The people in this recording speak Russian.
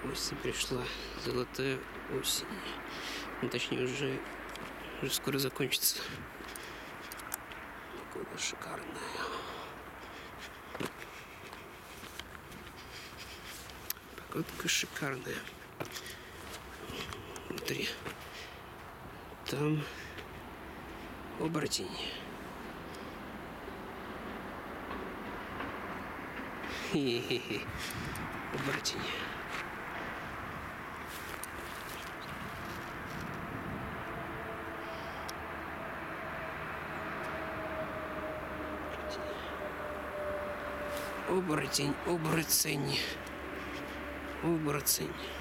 Осень пришла, золотая осень. Ну, точнее, уже скоро закончится. Погода шикарная. Погодка шикарная. Внутри. Там оборотень. Хе-хе-хе. Оборотень. Оборотень, оборотень, оборотень.